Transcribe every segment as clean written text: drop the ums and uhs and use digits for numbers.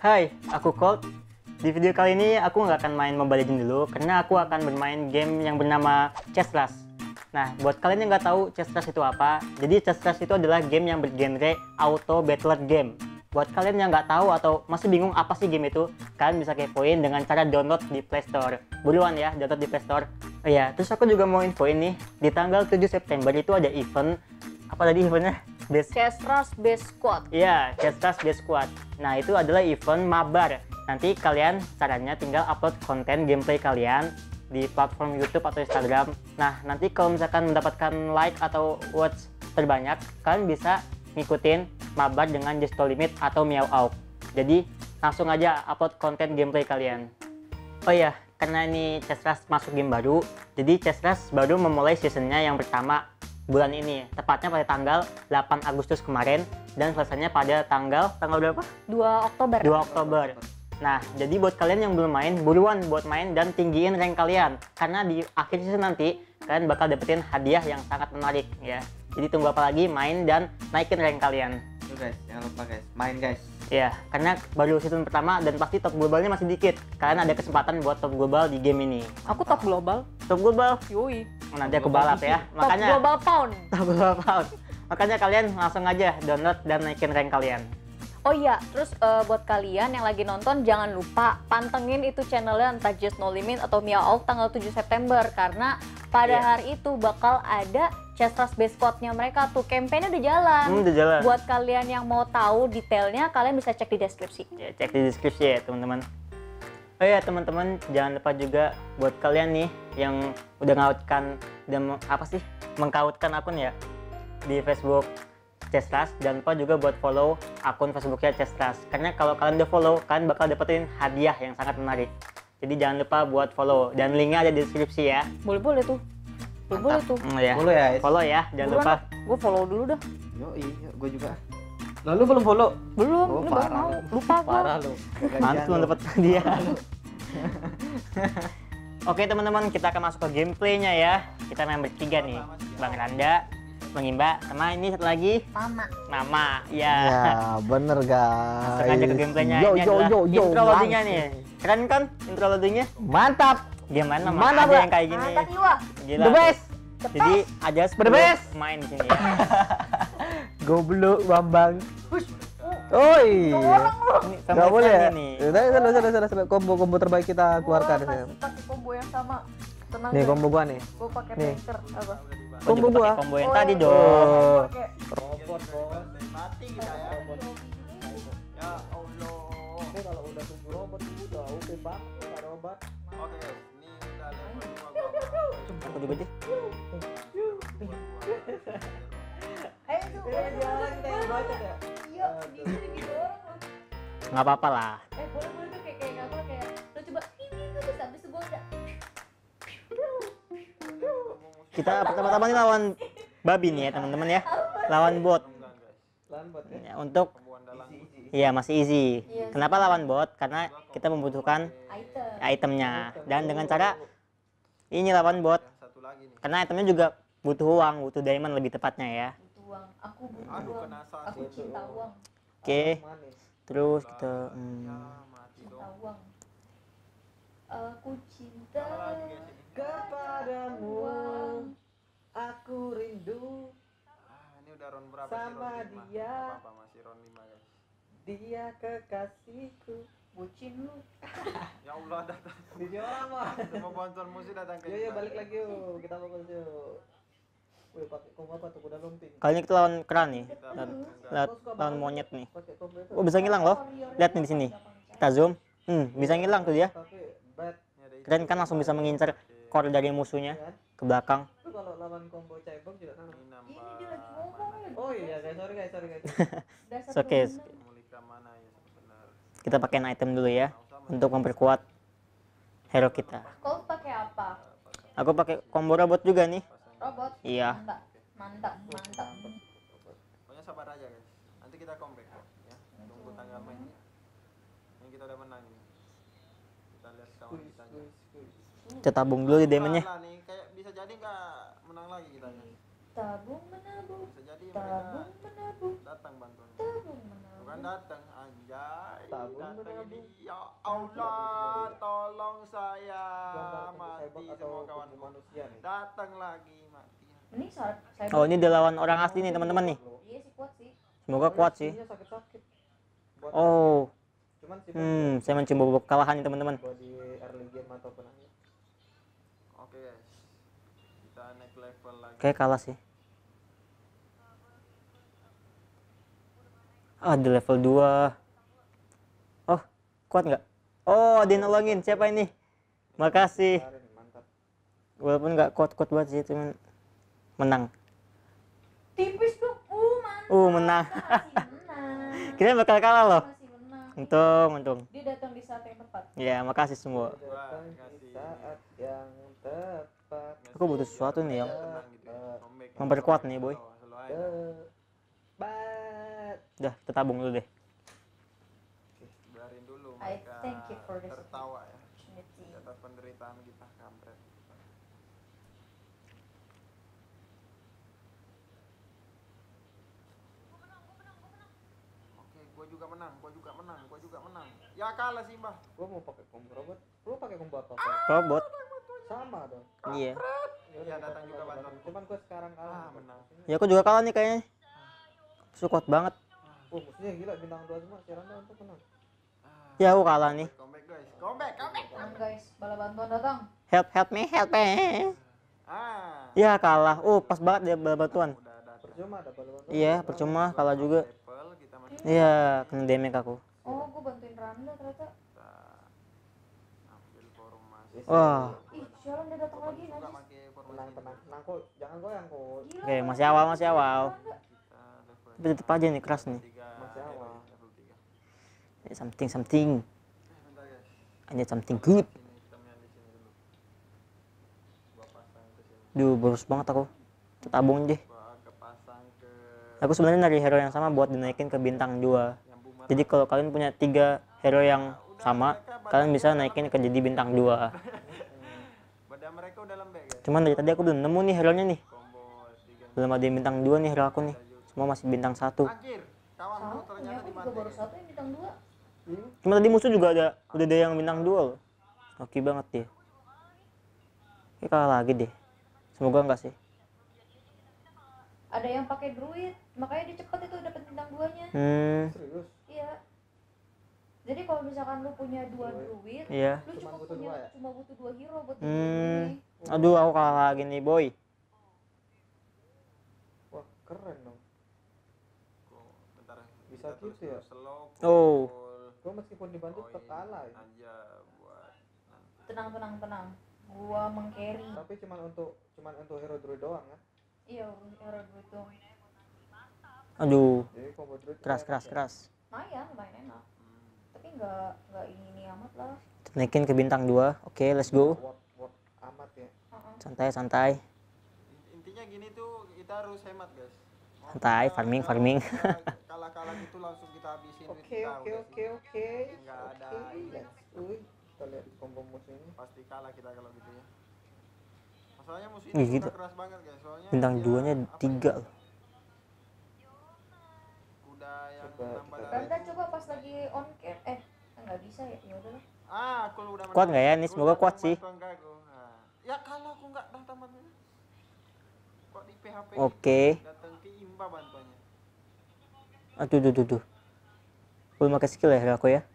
Hai, aku Colt. Di video kali ini aku nggak akan main Mobile Legends dulu, karena aku akan bermain game yang bernama Chess Rush. Nah, buat kalian yang nggak tahu Chess Rush itu apa, jadi Chess Rush itu adalah game yang bergenre auto battler game. Buat kalian yang nggak tahu atau masih bingung apa sih game itu, kalian bisa kepoin dengan cara download di Play Store. Buruan ya, download di Play Store. Oh iya, terus aku juga mau infoin nih, di tanggal 7 September itu ada event, apa tadi eventnya? Chess Rush Base Squad. Iya, Chess Rush Base Squad. Nah, itu adalah event mabar. Nanti kalian caranya tinggal upload konten gameplay kalian di platform YouTube atau Instagram. Nah, nanti kalau misalkan mendapatkan like atau watch terbanyak, kalian bisa ngikutin mabar dengan Just No Limit atau Meow Out. Jadi, langsung aja upload konten gameplay kalian. Oh iya, karena ini Chess Rush masuk game baru, jadi Chess Rush baru memulai seasonnya yang pertama bulan ini, tepatnya pada tanggal 8 Agustus kemarin dan selesainya pada tanggal berapa? 2 Oktober. 2 Oktober. Nah, jadi buat kalian yang belum main, buruan buat main dan tinggiin rank kalian, karena di akhir season nanti kalian bakal dapetin hadiah yang sangat menarik ya. Jadi tunggu apa lagi, main dan naikin rank kalian. Tuh guys, jangan lupa guys, main guys. Ya, karena baru season pertama dan pasti top globalnya masih dikit. Kalian ada kesempatan buat top global di game ini. Aku top global. Top global? Yoi. Nanti aku balap ya. Top global pound. Top global pound. Makanya kalian langsung aja download dan naikin rank kalian. Oh iya, terus buat kalian yang lagi nonton jangan lupa pantengin itu channelnya entah Just No Limit atau Meow Out tanggal 7 September karena pada hari itu bakal ada Chess Rush Base Squad-nya mereka tuh, campaign udah jalan. Udah jalan. Buat kalian yang mau tahu detailnya kalian bisa cek di deskripsi. Ya, cek di deskripsi ya teman-teman. Oh ya teman-teman, jangan lupa juga buat kalian nih yang udah ngautkan dan mengkautkan akun ya di Facebook Chess Rush, jangan lupa juga buat follow akun Facebooknya Chess Rush, karena kalau kalian udah follow kalian bakal dapetin hadiah yang sangat menarik. Jadi jangan lupa buat follow dan linknya ada di deskripsi ya. Boleh tuh. Boleh tuh. Ya. Follow ya. Follow ya, jangan lupa. Gue follow dulu dah. Yoi, gue juga. Lalu belum follow? Belum, Oh, ini baru parah mau. lu. Lupa gue. Parah lu. Mantap belum dapat hadiah. Oke teman-teman, kita akan masuk ke gameplaynya ya. Kita main bertiga nih, Bang Randa, Bang Imba, sama ini satu lagi Mama. Ya, bener guys. langsung aja ke gameplaynya. Yo, Ini yo, adalah yo, yo, intro loadingnya langsung. nih. Keren kan intro loadingnya? Mantap. Gimana Mama? Mantap, Ada Bang. yang kayak gini. Mantap Iwa. Gila. The best. Jadi aja The best. main di sini ya. Goblok Bambang. Oi. Ini Gak family boleh ya? friendly nih. Sudah. Combo terbaik kita keluarkan. Pakai combo yang sama. Tenang. Nih combo gua nih. Gue pakai Nih. tanker apa? Combo Pakai gua. combo yang tadi dong. Oh. Pakai Robot bos, mati kita ya. Ya Allah. Oke kalau udah tunggu robot udah oke Pak. Ada obat. Oke guys, ini udah level 2 Aku juga deh. Ayo tuh. Jalan kita yang baca ya. Iya, dia didorong loh. Nggak apa-apa lah. Boleh tuh kayak apa kayak lo coba ini tuh bisa habis itu gua udah. Kita pertama-tama ini lawan babi nih ya teman-teman ya. Lawan bot. Lambat ya. Ya, untuk iya masih easy. Kenapa lawan bot? Karena kita membutuhkan Item. itemnya dan dengan cara ini lawan bot. Satu lagi nih. Karena itemnya juga butuh uang, butuh diamond lebih tepatnya ya. Butuh uang. Aku butuh Aduh uang. kena Aku assassin. cinta uang. Oke, Manis. terus kita Mati Cinta dong. uang. Aku cinta Kepadamu uang. aku rindu, Ini udah round berapa sih? Sama Round 5. dia. Apa masih round 5 guys. dia kekasihku. Bucin lu. Ya Allah datang. Di orang mah. Semua sponsor musik datang ke Yo kita. balik lagi yuk, kita fokus yuk. Wih pakai combo apa tuh kuda lumping? kali ini kita lawan keran nih, lawan monyet nih. Pakai combo itu. Oh bisa ngilang loh, lihat nih di sini. Kita zoom, bisa ngilang tuh dia. Tapi bad Keren kan langsung bisa mengincar core dari musuhnya kan? ke belakang. Itu kalau lawan combo cebong juga kan. Ini nambah. Ini dia lagi ngomong. Oh iya guys, sorry guys. Dasar Oke, dominan. Mulika mana ya sebenarnya? kita pakai item dulu ya untuk memperkuat hero kita. Kau pakai apa? Aku pakai combo robot juga nih. Robot. Iya. Mantap. Pokoknya sabar aja guys. Nanti kita comeback kok ya. Tunggu tanggal mainnya. Ini kita udah menang ini. Kita lihat kawan kita. Kita tabung dulu di diamondnya. Nih kayak bisa jadi nggak menang lagi kita guys. Tabung menabung, Bisa jadi tabung mereka menabung, datang bantuan. tabung Bukan menabung. datang, anjay. Tabung Datang ini. menabung. Ya Allah, tolong saya. Gambar tunggu Mati cyborg atau semua tubuh kawanku. manusia nih. Datang lagi, mati. Ini saya Oh, ini dia lawan orang asli nih teman-teman nih. iya sih kuat sih. Semoga kuat sih. Skill-nya sakit-sakit. Buat Oh, cuman sih saya mencoba babak kalahan nih teman-teman. buat di early game ataupun apa. Oke guys, kita naik level lagi. Kayak kalah sih. Ah, di level 2. Oh, kuat nggak? Oh, dia nolongin. Siapa ini? Makasih. Kemarin mantap. Walaupun nggak kuat-kuat banget sih, cuman menang. Tipis dong. Mantap. Menang. Masih menang. Kita bakal kalah loh. Masih menang. Untung. Dia datang di saat yang tepat. Ya, makasih semua. Datang di kasih. saat yang tepat. Aku butuh sesuatu nih yang Tenang gitu ya. Comeback. memperkuat nih, boy. Selalu aja. Tepat. Udah, kita tabung dulu deh. Biarin dulu I mereka thank you for this tertawa ya opportunity. di atas penderitaan kita, kampret. Oke, gua juga menang. Ya kalah sih, Mbah. Gua mau pakai combo robot. Lu pakai combo apa? Robot. Sama dong. Iya. Iya, datang juga bantuan. Cuman gua sekarang kalah. Menang. Ya, aku juga kalah nih kayaknya. Su kuat banget. Musuhnya gila bintang 2 semua. Si Randa untuk menang. Ya, aku kalah nih. Comeback, guys. Comeback. Tenang guys, bala bantuan datang. Help me. Ya, kalah. Pas banget dia bantuan. Udah datang. Percuma ada balon. Iya, percuma kalah juga. Level kita masih Iya, kena damage aku. Oh, gue bantuin Randa ternyata. kita ambil formasi. Wah. Ih, sialan dia datang lagi Juga najis. pakai formasi. Tenang kok. Jangan goyang kok. Gila. Oke, masih awal. Randa. Kita level Tapi tetep aja nih keras nih. 3. Masih awal. Level 3. Something. Bentar, guys. I need something good. Sini hitamnya di sini dulu. Gua pasang ke sini. Duh, boros banget aku. Kita tabung deh. Gua kepasang ke Aku sebenarnya dari hero yang sama buat dinaikin ke bintang 2. yang boomer. Jadi kalau kalian punya 3 hero yang sama, kalian bisa naikin ke jadi bintang 2. Badan mereka udah lembek, guys. Cuman dari tadi aku belum nemu nih hero-nya nih. Combo 3. Belum ada yang bintang 2 nih hero aku nih. Semua masih bintang 1. Anjir, kawanku Sama, punya ternyata aku juga dibanting. baru satu yang bintang 2. Cuma tadi musuh juga udah ada yang bintang 2 loh. Oke banget dia. Oke, kalah lagi deh. Semoga enggak sih. Ada yang pakai druid, makanya dia cepet itu dapat bintang 2-nya. Serius. Iya. Jadi kalau misalkan lu punya 2 druid, Iya. lu Cuma cuma butuh punya 2 ya? cuma butuh 2 hero buat Hmm. ini. Aduh, aku kalah lagi nih, boy. Wah, keren dong. Bentar. Bisa kita terus gitu ya? Slow. Oh. Gua meskipun dibantu tetap kalah ya. Aja buat nanti. Tenang. Gua mengcarry. Tapi cuman untuk hero druid doang kan. Iya, hero druid dong. Aduh, Jadi combo druid keras. Lumayan enak. Tapi nggak ini amat lah. Naikin ke bintang 2. Oke, let's go. Word amat ya. Santai. Intinya gini tuh, kita harus hemat, guys. Mau Santai, kita farming. Kalah-kalah gitu langsung kita habisin duit Oke. kita, udah sih. Nggak ada ini. Uy, kita lihat combo musuh ini. Pasti kalah kita kalau gitu ya. Masalahnya musuh Ih, ini gitu. udah keras banget, guys. Soalnya Bintang dia 2-nya apa 3 ya, loh. Udah yang Coba nambah kita darah Randa itu. coba pas lagi on cam, nggak bisa ya, ya udahlah. Aku udah Kuat nggak ya? Nih, Gua semoga datang kuat sih. bantuan ke aku. Nah, ya kalau aku nggak datang bantuannya, kok di PHP Oke. datang ke Imba bantuannya. Aduh. Belum pakai skill ya hero aku ya.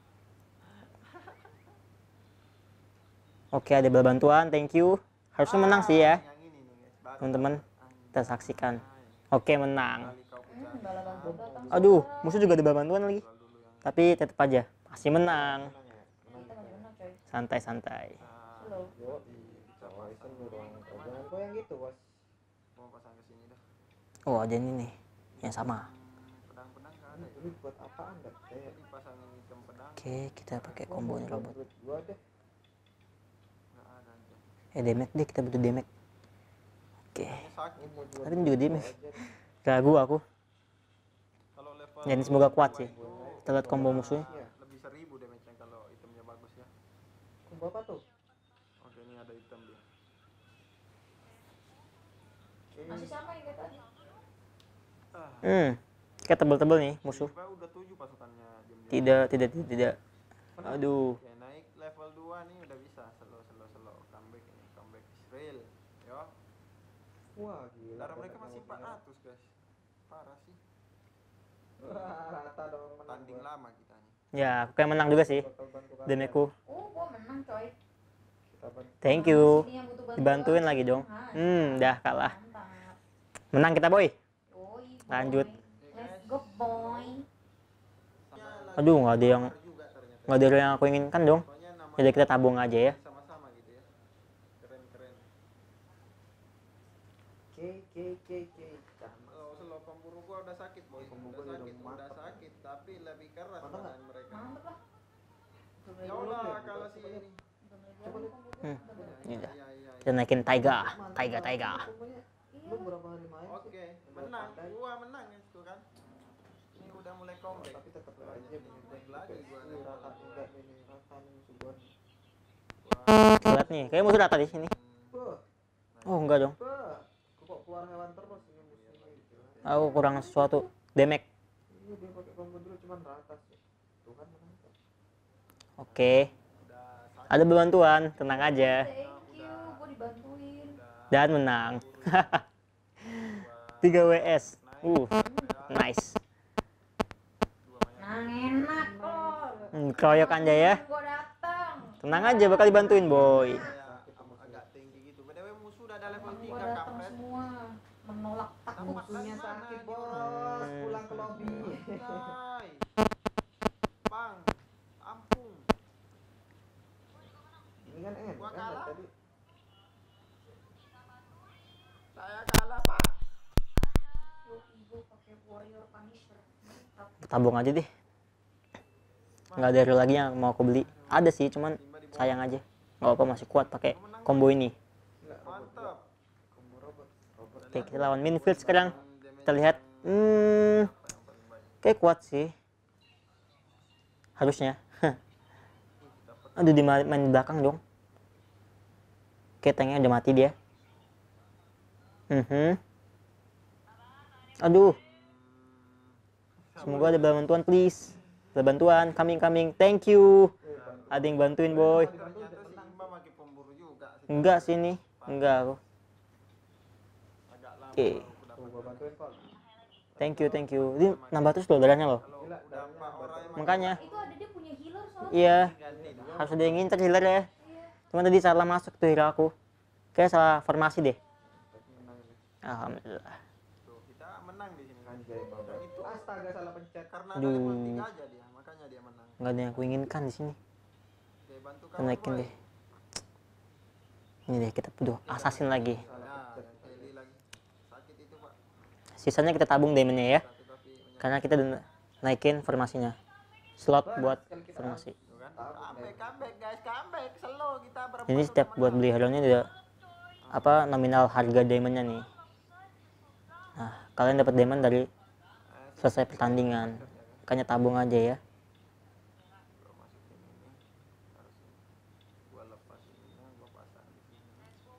Oke, ada bel bantuan, thank you. Harusnya menang sih ya, Yang ini nih, guys. Baru teman-teman. Kita saksikan. Oke, menang. kali kau pecah. Bala bantuan datang. Aduh, musuh juga ada bel bantuan lagi. Jual dulu yang Tapi tetap aja masih menang. Kita masih menang coy. Santai. Slow. Yo, sama Isen dong. Jangan goyang gitu, Bos. mau pasang ke sini dah. Oh, ada ini nih yang sama. Pedang-pedang nggak ada ya. Druid buat apaan dah? Dipasangin item pedang Oke, kita pakai combo nih robot. Druid gua deh. nggak ada aja. Damage deh, kita butuh damage. Oke, Ini sakit. Gua mau jual tapi ini juga damage. aja deh. Ragu aku. Kalau level Ya, ini semoga kuat dua sih. itu, Kita lihat combo musuhnya. lebih 1000 damage-nya kalau itemnya bagus ya. Combo apa tuh? Oke, ini ada item dia. Masih sama ya kayak tadi. Kayak tebel-tebel nih musuh. Tiba udah 7 pasukannya diam-diam. Tidak. Aduh. Oke, naik level 2 nih udah bisa. Slow. Comeback ini, comeback Israel. Yo. Wah, gila. Darah mereka masih 400, guys. Parah sih. Wah, rata dong menang Tanding gua. lama kita nih. Ya, aku kayak menang juga sih. Bakal bantu kalian. Demeku. Gua menang coy. Kita bantu. Thank you. Sini yang butuh bantuan. Dibantuin lagi dong. Dah kalah. Mantap. Menang kita, boy. Yoi, boy. Lanjut. Let's go boy. Aduh, nggak ada yang Juga ternyata. nggak ada yang aku inginkan dong. Pokoknya nama Jadi kita tabung aja ya. sama-sama gitu ya. Keren. K. Slow pemburu gua udah sakit, boy. Pemburu Udah gua udah sakit, mantap. tapi lebih keras Mantap badan mereka. Mantap lah. Ya udah kalau si ini. Ini dah. Iya. Kita naikin Taiga. Lu berapa hari main sih? Oke, menang. Gua menang ya itu kan. Ini udah mulai comeback. Tapi tetap aja Comeback lagi gua. ini rata enggak ini rata nih musuh gua. Kita lihat nih, kayak musuh rata di sini. Wah, Oh, enggak dong. kok keluar hewan terus ini musuhnya gitu. Aku kurang sesuatu. Damage. Iya dia pakai combo dulu cuman rata sih. Tuhan menang. Oke. Ada bantuan, tenang aja. Thank you, gua dibantuin. Dan menang. 3 WS. Nice. Nah, enak kok. Keroyok aja ya. Gua datang. Tenang aja, bakal dibantuin, boy. Agak tinggi gitu. BTW musuh udah ada level 3 Gua datang kampret. semua. Menolak takut. Musuhnya sakit bos, pulang ke lobby. Hai. Bang, ampun. Ini kan Gua kan kalah. tadi. Saya kalah, Pak. Gua pakai warrior punisher. Mantap. Tabung aja deh. Nggak ada hero lagi yang mau aku beli. Ada sih, cuman sayang aja. Nggak apa masih kuat pakai combo ini. Enggak Mantap. combo robot. Oke, kita lawan Minfield sekarang. Kita lihat. Kayak kuat sih. Harusnya. Aduh, main di belakang dong. Oke, tanknya udah mati dia. Aduh. Semoga ada bantuan, please. Ada bantuan, coming. Thank you. Ada yang bantuin, boy. Ternyata si Imba pakai pemburu juga sih. Enggak sih nih. Enggak aku. Agak lama Oke. baru aku dapat. Gua bantuin Pak. Thank you. Ini nambah terus loh darahnya loh. Kalau udah 4 orang emang Makanya. Itu ada dia punya healer soalnya. Iya. ganti dah. Harus ada yang ngincer healer ya. Cuman tadi salah masuk tuh hero aku. Kayak salah formasi deh. Menang nih. Alhamdulillah. Tuh, kita menang di sini. Anjay Bapak. Dan itu Astaga salah pencet. karena ada level 3 aja dia, makanya dia menang. Nggak ada yang aku inginkan di sini. Oke, bantu Kita kawan, naikin boy. deh. Ini deh kita butuh assassin lagi. Nah, Eli lagi. Sakit itu, Pak. Sisanya kita tabung diamondnya ya. Tapi Karena kita udah naikin formasinya. Slot buat formasi. Tuh kan. Comeback guys, comeback. Slow kita berempat. Ini udah step buat menang. beli hero-nya udah apa nominal harga diamondnya nih. Nah, kalian dapat diamond dari selesai pertandingan. Makanya tabung aja ya. Gua masukin ini. Harusnya gua lepas ininya, gua pasang di sini.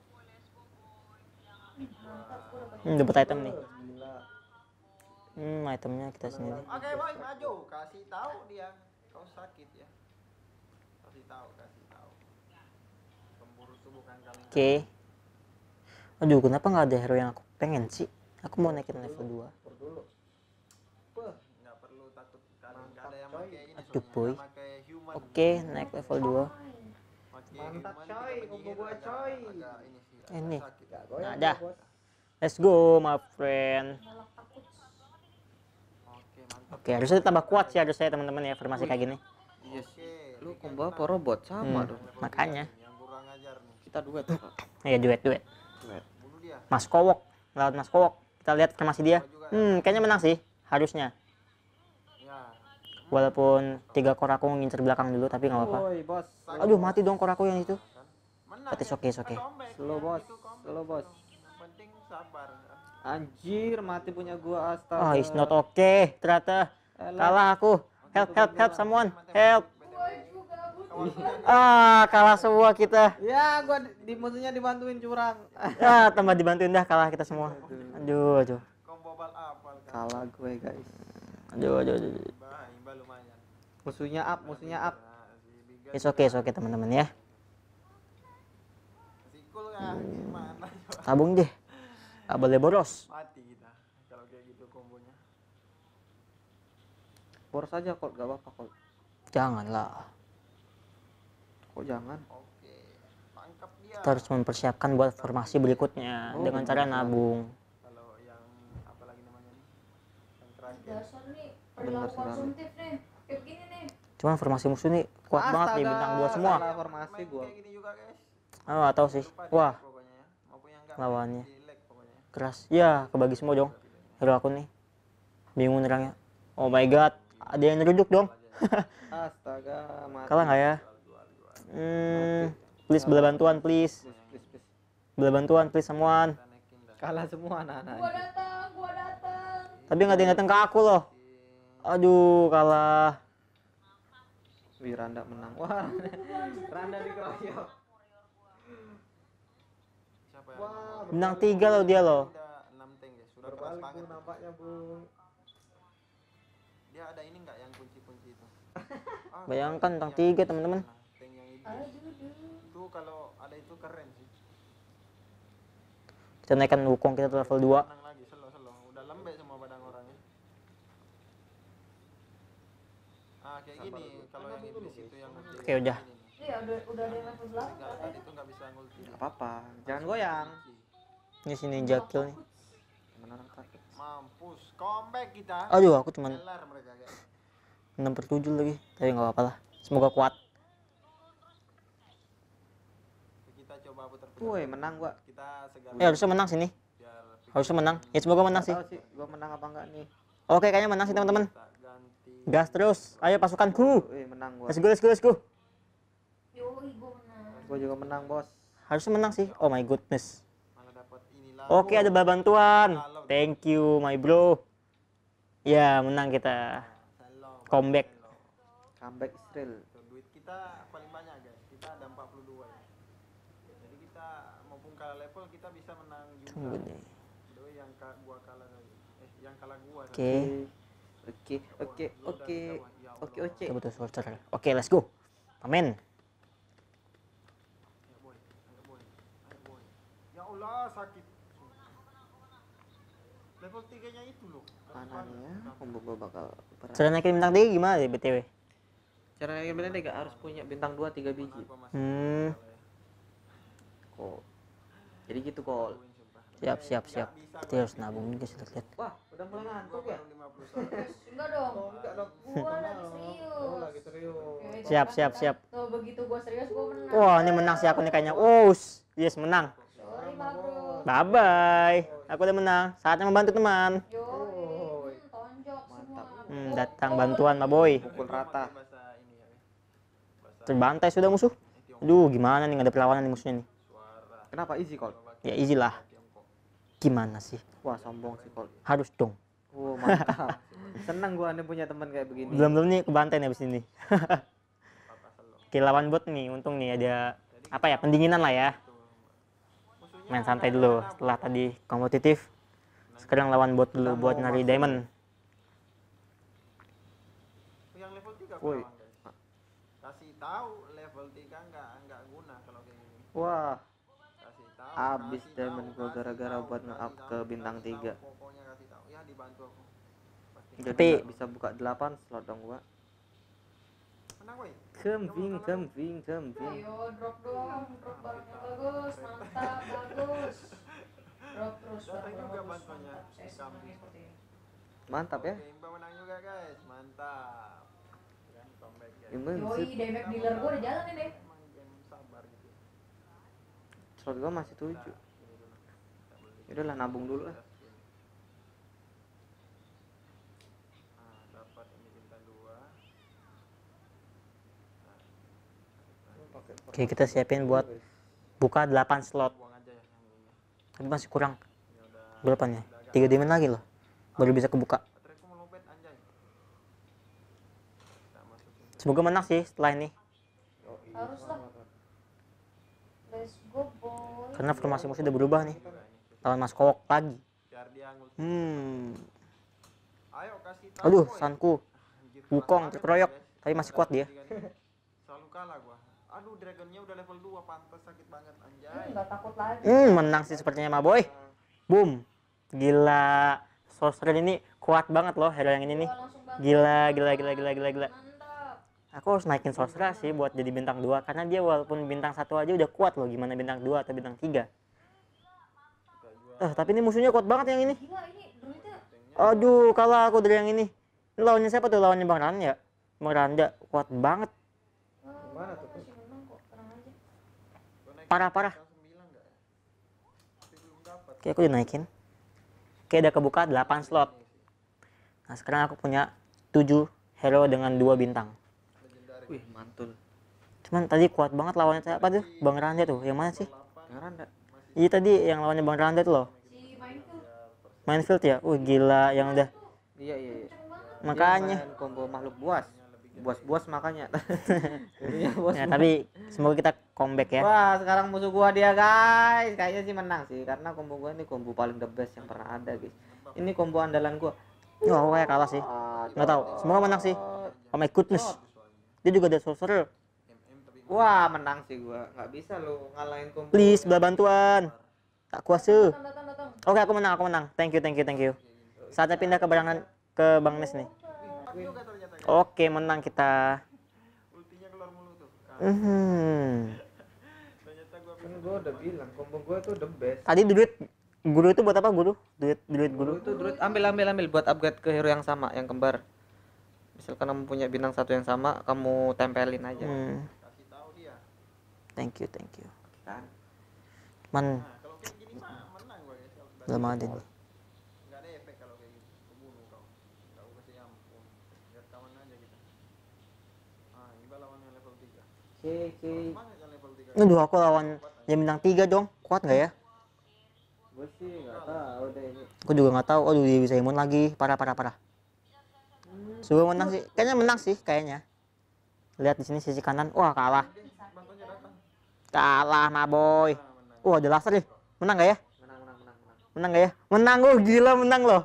Dapat item nih. Gila. Itemnya kita sini deh. Oke, boy, maju. Kasih tahu dia kau sakit ya. Kasih tahu. Pemburu itu bukan kalian. Oke. Aduh, kenapa nggak ada hero yang aku pengen sih? Aku mau naikin level 2. Pur dulu. Wah, Nggak perlu takut karena nggak ada yang pakai ini. Aduh, soalnya. boy. Nggak pakai human. Oke, naik level 2. Pakai Mantap, human, coy. kita Combo penyihir gua, agak- coy. agak ini sih, agak Ini. sakit. enggak goyang. Nah, dah. Bos. Let's go, my friend. Oke, mantap. Oke, harusnya tambah kuat sih harusnya teman-teman ya formasi kayak gini. Iya sih. Lu combo apa robot sama dong. Makanya. Yang kurang ajar nih. Kita duet, Pak. Ya duet. Duet. Bunuh dia. Mas Kowok, lawan Mas Kowok. Kita lihat formasi dia. Kayaknya menang sih, harusnya. Ya. Walaupun 3 koraku ngincer belakang dulu, tapi nggak apa-apa. Woi, bos. Aduh, mati dong koraku yang itu. Kan? Menang. But it's ya. okay, it's okay. Comeback. Slow, Ya, bos. itu comeback. Slow, bos. Yang penting sabar. Anjir, mati punya gua astaga. Oh, it's not okay. Ternyata kalah aku. Help, someone. Help. Gua juga butuh Kalah semua kita. Ya, gua di musuhnya dibantuin curang. Tambah dibantuin dah, kalah kita semua. Aduh. Combo bal apal kan. Kalah gue, guys. Aduh. Imba lumayan. Musuhnya up. Nah, si Biga It's okay teman-teman ya. masih cool kan? Gimana coba? Tabung deh. Gak boleh boros. Mati kita kalau kayak gitu kombonya. Boros aja kok, gak apa-apa kok. Janganlah. Kok jangan? Oke, tangkap dia. Kita harus mempersiapkan buat formasi berikutnya dengan cara nabung. Kalau yang apa lagi namanya nih? Yang terakhir. Dasar nih, Bener perilaku sekali. konsumtif nih. Kayak begini nih. Cuman formasi musuh nih kuat banget nih, bintang 2 semua. Salah formasi Main gua. kayak gini juga guys. Gak tahu sih. Lupa Wah, di pokoknya ya. Maupun yang enggak lawannya. di lag pokoknya. keras. Ya, kebagi semua dong. Hero aku nih. Bingung nerangnya. Oh my god, ada yang nyeruduk dong. Astaga, mati. Kalah nggak ya? Please bela bantuan, please. Please. Bela bantuan, please someone. Kita naikin dah. Kalah semua anak-anak. Gua datang. Tapi nggak ada yang datang ke aku loh. Aduh, kalah. Wih, Randa menang. Wah, Randa dikeroyok. Siapa yang Wah, Menang 3 loh dia loh. udah 6 tank guys, sudah keras berbalik banget. Bu nampaknya, Bu. Dia ada ini enggak yang kunci-kunci itu? Bayangkan yang tentang 3 teman-teman. Nah, tank yang iblis. Itu kalau ada itu keren sih. Kita naikkan Wukong kita ke level 2. Menang lagi, selo. Udah lembek semua badan orangnya. Kayak gini kalau yang iblis itu yang ulti. Oke, udah. Ini nih. Iya, udah ada level belakang. Enggak, tadi tuh enggak bisa ngulti. Gak apa-apa, jangan goyang. Ini si ninja kill nih. Menang takut. Mampus, comeback kita. Aduh, aku cuman Kelar mereka guys. 6/7 lagi. Tapi nggak apa-apa lah. Semoga kuat. Kita coba putar-putar. Woi, menang gua. Kita segar. Harusnya menang sini. Biar Harusnya menang. Ya semoga menang sih. Tahu sih, gua menang apa enggak nih? Oke, kayaknya menang sih teman-teman. kita ganti. Gas terus. Ayo pasukanku. Wih, menang gua. Let's go. Yoi, gua menang. Gua juga menang, Bos. Harusnya menang sih. Oh my goodness. Malah dapat inilah. Oke, ada bantuan. Thank you, my bro. Ya, menang kita. Salam. Comeback. Comeback Israel. Tuh, duit kita paling banyak guys. Kita ada 42 ya. Jadi kita maupun kalah level kita bisa menang Tunggu juga. deh. Doi yang gua kalah tadi. Yang kalah gua. Oke. Oke. Kita butuh sorcerer. Oke, let's go. Amin. Ayo boy. Ya Allah sakit. Level 3-nya itu loh. Mana nih ya? Combo gua bakal berat. Cara naikin bintang 3 gimana deh BTW? Cara yang benar enggak harus punya bintang 2 3 biji. Kok. Jadi gitu, Kol. Siap. Kita harus nabung juga sih lihat. Wah, udah mulai ngantuk ya? Enggak dong. Oh, enggak dong. Gua lagi serius. Oh, lagi serius. Oke, Siap. Tuh, begitu gua serius gua menang. Wah, ini menang sih aku nih kayaknya. Oh, yes menang. Sorry, Ma Bro. Bye bye. Aku udah menang. Saatnya membantu teman. Yoi. Tonjok semua. Datang bantuan, ma boy. Pukul rata. Terbantai sudah musuh. Aduh, gimana nih nggak ada perlawanan nih musuhnya nih. Kenapa easy, Kol? Ya easy lah. Gimana sih? Wah, sombong sih, Kol. Harus dong. Oh, mantap. Seneng gua nih punya teman kayak begini. Belum nih kebantai nih abis ini. Oke, lawan bot nih. Untung nih ada apa ya, pendinginan lah ya. Main santai dulu setelah tadi kompetitif. Sekarang lawan bot dulu buat nyari diamond. Yang level 3 Woi. kawan, guys. Kasih tahu level 3 enggak guna kalau kayak gini. Wah, Kasih tahu. abis kasih diamond tahu, gua kasih gara-gara tahu, buat kasih nge-up tahu, ke bintang kasih 3. tahu, pokoknya kasih tahu. Ya dibantu aku. Pasti. Jadi Tapi- nggak bisa buka 8 slot dong gua. Menang woi. Kembing. Ayo drop dong, drop barang yang bagus, mantap, bagus. Drop terus Datang barang juga bagus, bantuannya. mantap. Saya senangnya seperti ini. Mantap ya. Oke, Imba menang juga guys. Mantap. Kan comeback guys. Imensif. Yoi, damage dealer gua udah jalan ini. Emang game sabar gitu. Slot gua masih 7. Ini dulu. Kita beli. Udahlah, nabung dulu lah. Dapat ini bintang 2. Oke, kita siapin buat buka 8 slot. Buang aja ya yang ini. Tapi masih kurang. Ya udah. Berapa nih? 3 diamond lagi loh. Baru bisa kebuka. Bateraiku mau lopet anjay. Kita masukin. Semoga menang sih setelah ini. Harus lah. Let's go boy. Karena formasi musuh udah berubah nih. Lawan Mas Kowok lagi. Biar dia ngulti. Ayo kasih tahu. Aduh, boy. Sanku. Anjir, keras Wukong banget, terkeroyok, guys. tapi masih kuat dia. Selalu kalah gua. Aduh, dragonnya udah level 2, pantas sakit banget anjay. Nggak takut lagi. Menang sih sepertinya Ma Boy. Boom. Gila. Sorcerer ini kuat banget loh hero yang ini nih. Langsung bantu. Gila. Mantap. Aku harus naikin Sorcerer sih buat jadi bintang 2 karena dia walaupun bintang 1 aja udah kuat loh, gimana bintang 2 atau bintang 3. Tapi ini musuhnya kuat banget yang ini. Gila ini duitnya. Aduh, kalah aku dari yang ini. Ini lawannya siapa tuh? Lawannya Bang Randa ya? Bang Randa kuat banget. Gimana tuh? Masih menang kok, tenang aja. Parah. 9 enggak ya? Tapi belum dapat. Oke, aku udah naikin. Oke, udah kebuka 8 slot. Nah, sekarang aku punya 7 hero dengan 2 bintang. Wih, mantul. Cuman tadi kuat banget lawannya siapa tuh? Bang Randa tuh. Yang mana sih? Ngaranda. Iya tadi yang lawannya Bang Randa tuh loh. Si Minefield. Minefield ya? Gila yang udah. Iya. Makanya. Dia main combo makhluk buas. Buas makanya. Jadinya buas. Ya, tapi semoga kita comeback ya. Wah, sekarang musuh gua dia, guys. Kayaknya sih menang sih karena combo gua ini combo paling the best yang pernah ada, guys. Ini combo andalan gua. Wah, aku kayak kalah sih. Nggak tahu. Semoga menang sih. Oh my goodness. Dia juga ada sorcerer. Wah, menang sih gua. Nggak bisa lo ngalahin combo. Please, bela bantuan. Tak kuasa. Datang. Oke, aku menang. Thank you. Saatnya pindah ke barangan ke Bang Nes nih. Juga ternyata guys. Oke, menang kita. Ultinya keluar mulu tuh. Ternyata gua Kan gua udah bilang combo gua tuh the best. Tadi duit guru itu buat apa guru? Duit Guru guru. itu duit ambil buat upgrade ke hero yang sama, yang kembar. Misalkan kamu punya bintang 1 yang sama, kamu tempelin aja. kasih tahu dia. Thank you. Kan? Man, Nah, kalau kayak gini mah menang gua guys. Kalau belum ada nih. enggak ada efek kalau kayak gitu. Kebunuh kau. Enggak usah kasih ampun. Biar kawan aja kita. Ini lawan yang level 3. Semangat yang level 3. Aduh, aku lawan yang bintang 3 dong. Kuat nggak ya? Gue sih nggak tahu deh ini. Aku juga nggak tahu. Aduh, dia bisa imun lagi. Parah. Sudah menang sih. Kayaknya menang sih kayaknya. Lihat di sini sisi kanan. Wah, kalah. Bantunya datang. Kalah, Ma Boy. Wah, ada laser nih. Menang nggak ya? Menang. Menang nggak ya? Menang. Gila menang loh.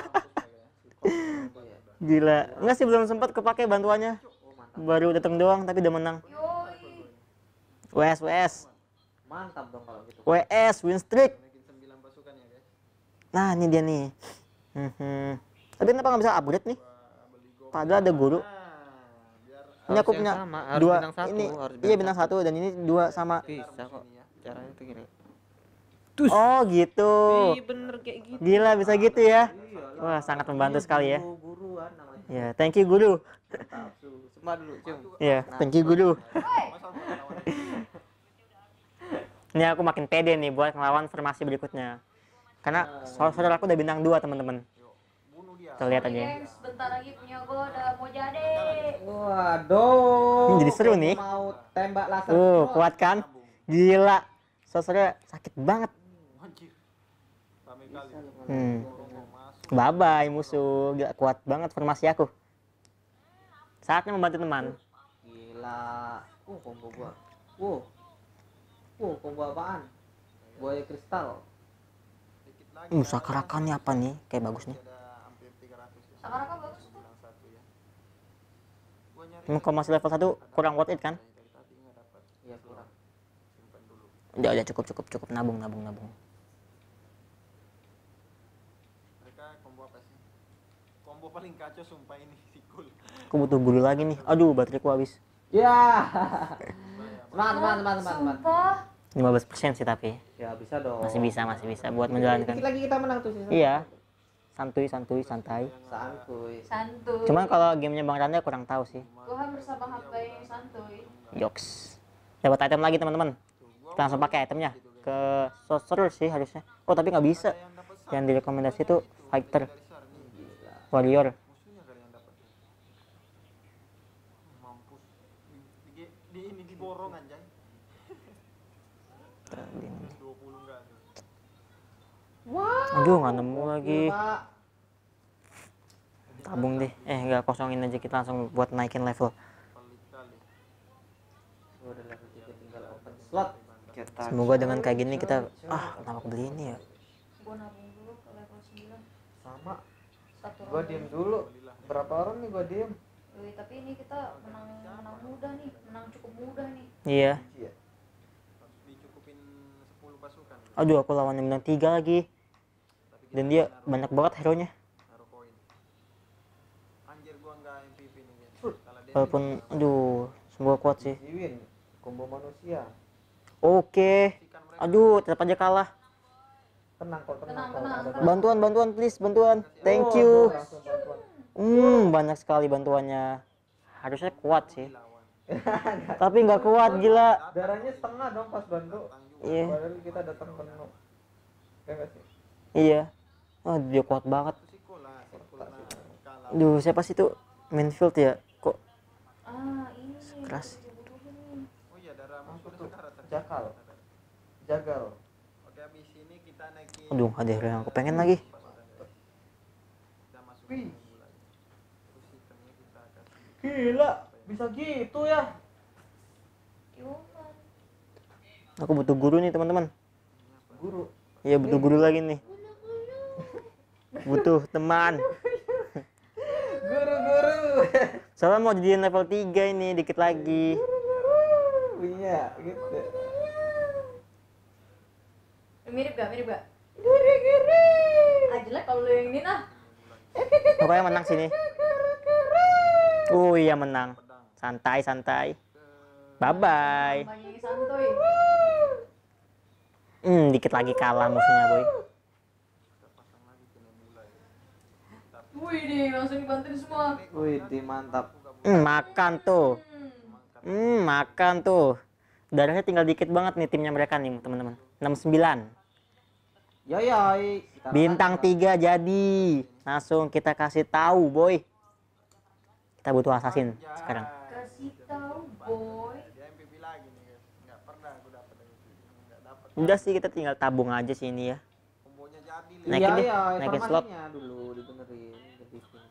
Gila. Enggak sih, belum sempat kepake bantuannya. Baru datang doang tapi udah menang. Yoi. WS. Mantap dong kalau gitu. WS win streak. Naikin 9 pasukan ya guys. Nah, ini dia nih. Tapi kenapa nggak bisa upgrade nih? Padahal ada guru. Biar Ini aku Harus yang punya sama, harus 2. bintang 1, Ini harus iya bintang 1 dan ini 2 sama. Bisa kok. Caranya tuh gini. Oh, gitu. Ih, bener kayak gitu. Gila bisa gitu ya. Iyalah. Wah, sangat membantu sekali ya. Guruan namanya. Ya, thank you guru. Mantap. Semua dulu, Cum. Ya, thank you guru. masa lawan Ini aku makin pede nih buat ngelawan formasi berikutnya. Karena sorcerer aku udah bintang 2, teman-teman. bunuh dia. Kita lihat aja. Gengs, bentar lagi punya gua udah mau jadi. Waduh. Ini jadi seru nih. Mau tembak laser. Kuat kan? Gila. Sorcerer sakit banget. Anjir. Rame kali. Masuk. Bye-bye musuh. Gila, kuat banget formasi aku. Saatnya membantu teman. Gila. Combo gua. Combo apaan? Buaya kristal. Dikit lagi. Sakarakannya apa nih? Kayak bagus nih. Ada hampir 300 ya. Sakaraka bagus tuh. Bintang 1 ya. Gua nyari Emang kalau masih level 1 kurang worth it kan? dari tadi enggak dapat. Iya, kurang. Simpan dulu. Udah cukup. Nabung. Mereka combo apa sih? Combo paling kacau sumpah ini sikul. Aku butuh guru lagi nih. Aduh, bateraiku habis. Ya. Teman. Sumpah. 15% sih tapi. Ya bisa dong. Masih bisa buat menjalankan. Dikit lagi kita menang tuh sih. Iya. Santai. Santuy. Santuy. Cuman kalau gamenya Bang Randa kurang tahu sih. Tuhan bersama hamba yang santuy. Yoks. Dapat item lagi teman-teman. Kita langsung pakai itemnya ke sorcerer sih harusnya. Oh tapi nggak bisa. Yang direkomendasi itu fighter, warrior. Musuhnya kali yang dapat. Mampus. Di ini diborong anjay. 20 enggak tuh. Aduh nggak nemu lagi. Pak. Tabung deh. Nggak kosongin aja kita langsung buat naikin level. Pelit kali. Gua udah level 3 tinggal open slot. Kita Semoga dengan kayak gini kita kenapa beli ini ya. Gua nabung dulu ke level 9. sama. Satu Gua ronde. diem dulu. Berapa orang nih gua diem? Wih, tapi ini kita menang mudah nih, menang cukup mudah nih. Iya. Iya. Harus dicukupin 10 pasukan. Aduh, aku lawan yang bintang 3 lagi. Dan dia banyak banget hero-nya. Naruh koin. Anjir gua nggak MVP nih guys. Kalah dia. Walaupun semoga kuat sih. Jiwin, combo manusia. Oke. Aduh, tetap aja kalah. Tenang kok, tenang kok. Tenang, Ada Bantuan, bantuan, please, bantuan. Thank Oh, you. langsung bantuan. Banyak sekali bantuannya. Harusnya kuat sih. Tapi nggak kuat, gila. Darahnya setengah dong pas bantu. Iya, Padahal kita datang penuh. Ya nggak sih? iya. Oh, dia kuat banget. Sikul lah, sikul nah, kalah. Duh, siapa sih itu? Mainfield ya? Kok Ini keras? Oh iya, darah musuh Tuh, sekarang Jakal. Jagal. Oke, habis ini kita naikin. Aduh, ada hero yang aku pengen lagi. Kita masukin Wih. minggu lagi. Terus itemnya kita kasih. Gila, bisa gitu ya. Cuman Aku butuh guru nih, teman-teman. Guru. Iya, butuh guru lagi nih. Butuh teman. Guru. Soalnya mau jadiin level 3 ini, dikit lagi. Iya, gitu. mirip gak? Jelek kalau lu yang ini nah. Pokoknya menang sini. Oh iya, menang. Santai, santai. Bye-bye. Namanya santuy. Dikit lagi kalah musuhnya, boy. Wih nih, langsung dibantuin semua. Wih, mantap. Makan tuh. Makan tuh. Darahnya tinggal dikit banget nih timnya mereka nih, teman-teman. 69. Yoi. Bintang 3 jadi. Langsung kita kasih tahu, boy. Kita butuh assassin sekarang. Kasih tahu boy. Dia MVP lagi nih guys. Nggak pernah aku dapat MVP. Nggak dapat. Udah sih, kita tinggal tabung aja sih ini ya. Kombonya jadi Lin. Naikin deh, Iya, naikin slot. informasinya dulu dibenerin. Jadi finish.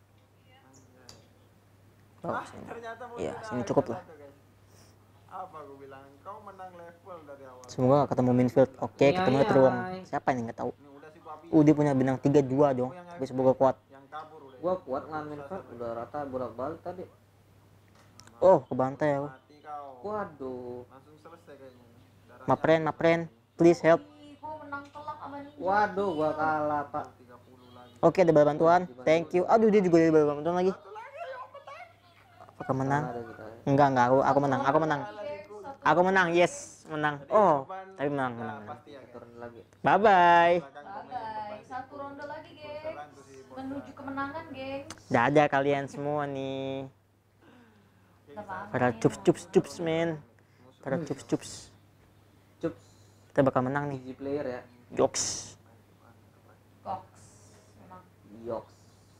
Oh, Ah, sini. ternyata Iya, musuh sini dari cukup satu, lah. guys. Apa gue bilang? Kau menang level dari awal. Semoga gak ketemu Minfield. Oke, Iya, ketemu iya. Teruang. Siapa ini nggak tahu. Ini udah sih gua habis. Dia punya bintang 32 dong. Tapi semoga kuat. Yang kabur udah. Gua kuat ngalamin Fred, udah rata bolak-balik tadi. Oh, kebantai aku. Mati kau. Waduh. Langsung selesai kayaknya. Darahnya Mapren, please help. Ih, gua menang telak sama ninja. Waduh, gua kalah, Pak. 30 lagi. Oke, ada bala bantuan. Thank you. Aduh, dia juga ada bala bantuan lagi. Apakah menang? Ada kita. Enggak, aku menang. Aku menang, yes, menang. Oh, tapi menang. Pasti ya guys. Turun lagi. Bye bye. Bye. Satu ronde lagi, gengs. Menuju kemenangan, gengs. Dadah kalian semua nih. Gak apa-apa. Para cups men. Para cups. Cups. Kita bakal menang nih. Easy player ya. Jokes. Cox. Memang. Yoks.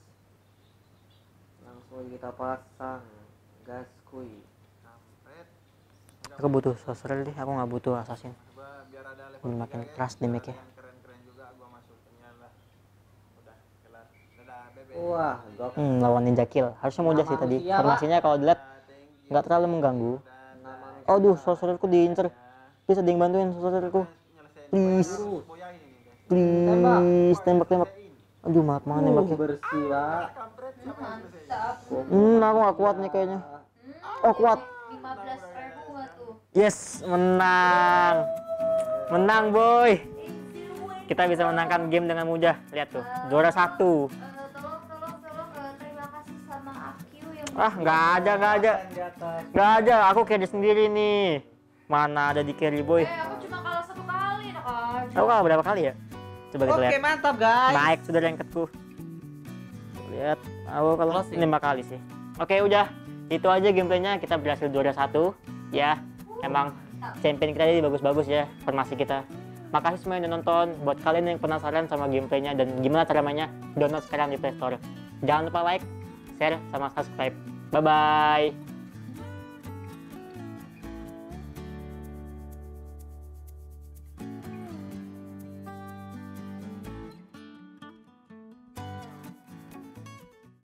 Langsung kita pasang. Gas kuy. Kampret. Aku butuh sorcerer deh. Aku nggak butuh assassin. Gua biar ada level Belum 3, makin guys. keras Biar damage-nya. yang keren-keren juga gua masukinnya lah. Udah kelar. Dadah, bebe. Wah, gok. Lawan Ninja Kill. Harusnya mudah sih tadi. Manusia, Pak. Formasinya kalau dilihat nggak terlalu mengganggu. Aduh, sorcererku diincer. Please ada yang bantuin sorcererku. Please. Please, tembak. Aduh, maaf banget nembaknya. Bersih, Pak. Mantap. Aku nggak kuat nih kayaknya. Oh, kuat. 15.000 nggak tuh? Yes, menang. Menang, boy. Kita bisa menangkan game dengan mudah. Lihat tuh, juara 1. Tolong, terima kasih sama Akyu yang Nggak ada. Aku carry sendiri nih. Mana ada di carry, boy. aku cuma kalah 1 kali, enak aja. Aku kalah berapa kali ya? Coba kita lihat. Oke, mantap, guys. Naik sudah rankedku. Lihat, aku kalau Closing. 5 kali sih. Oke, udah. Itu aja gameplaynya. Kita berhasil juara 1. Ya, emang champion kita ini bagus-bagus ya, formasi kita. Makasih semua yang udah nonton. Buat kalian yang penasaran sama gameplaynya dan gimana cara mainnya, download sekarang di Play Store. Jangan lupa like, share, sama subscribe. Bye-bye.